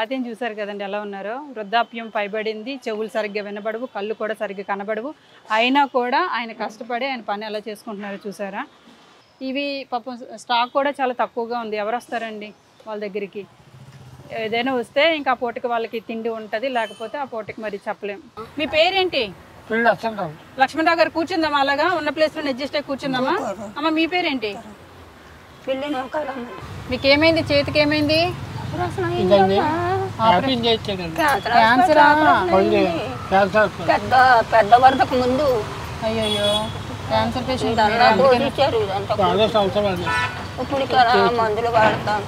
తాతయ్యని చూసారు కదండి ఎలా ఉన్నారో. వృద్ధాప్యం పైబడింది, చెవులు సరిగ్గా వినబడవు, కళ్ళు కూడా సరిగ్గా కనబడవు. అయినా కూడా ఆయన కష్టపడి ఆయన పని ఎలా చేసుకుంటున్నారో చూసారా. ఇవి పాపం స్టాక్ కూడా చాలా తక్కువగా ఉంది. ఎవరు వస్తారండి వాళ్ళ దగ్గరికి? ఏదైనా వస్తే ఇంకా ఆ పూటకి వాళ్ళకి తిండి ఉంటుంది, లేకపోతే ఆ పూటకి మరి చెప్పలేం. మీ పేరేంటి? లక్ష్మణరావు గారు. కూర్చుందామా? అలాగా ఉన్న ప్లేస్ లో అడ్జస్ట్ అయ్యి కూర్చుందామా? అమ్మ మీ పేరేంటి? మీకేమైంది? చేతికి ఏమైంది? పెద్ద వరదకు ముందు. అయ్యో క్యాన్సర్ పేషెంట్. మందులు వాడతాం.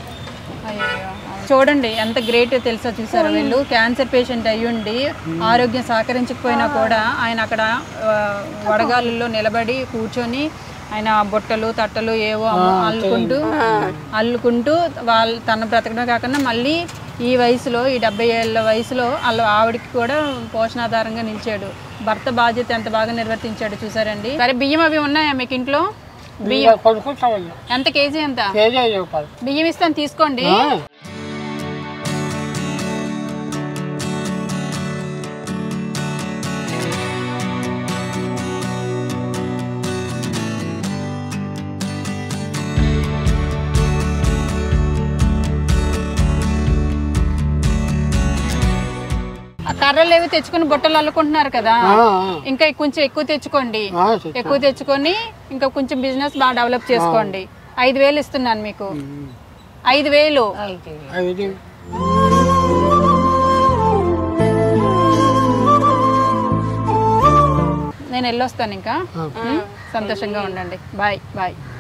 చూడండి ఎంత గ్రేట్ తెలుసో. చూసారు వీళ్ళు క్యాన్సర్ పేషెంట్ అయ్యుండి ఆరోగ్యం సహకరించకపోయినా కూడా ఆయన అక్కడ వడగాలుల్లో నిలబడి కూర్చొని ఆయన బుట్టలు తట్టలు ఏవో అల్లుకుంటూ వాళ్ళు తన బ్రతకడం కాకుండా మళ్ళీ ఈ వయసులో, ఈ 70 ఏళ్ళ వయసులో ఆవిడకి కూడా పోషణాధారంగా నిలిచాడు. భర్త బాధ్యత ఎంత బాగా నిర్వర్తించాడు చూసారండి. సరే బియ్యం అవి ఉన్నాయా మీకు ఇంట్లో? బియ్యం ఎంత కేజీ? ఎంత బియ్యం ఇస్తాను తీసుకోండి. కర్రలు ఏవి తెచ్చుకుని బుట్టలు అల్లుకుంటున్నారు కదా, ఇంకా కొంచెం ఎక్కువ తెచ్చుకోండి. ఎక్కువ తెచ్చుకొని ఇంకా కొంచెం బిజినెస్ బాగా డెవలప్ చేసుకోండి. 5,000 ఇస్తున్నాను మీకు. 5,000. నేను వెళ్ళొస్తాను ఇంకా. సంతోషంగా ఉండండి. Bye bye.